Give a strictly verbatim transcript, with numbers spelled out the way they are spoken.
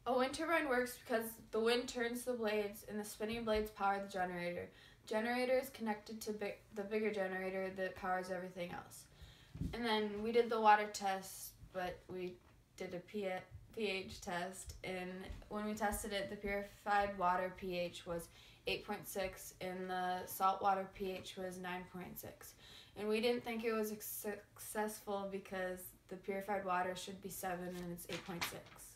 A wind turbine works because the wind turns the blades and the spinning blades power the generator. Generator is connected to big, the bigger generator that powers everything else. And then we did the water test, but we did a pH test, and when we tested it, the purified water pH was eight point six and the saltwater pH was nine point six. And we didn't think it was successful because the purified water should be seven and it's eight point six.